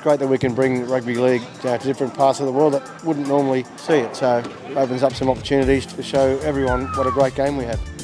great that we can bring rugby league to different parts of the world that wouldn't normally see it. So it opens up some opportunities to show everyone what a great game we have.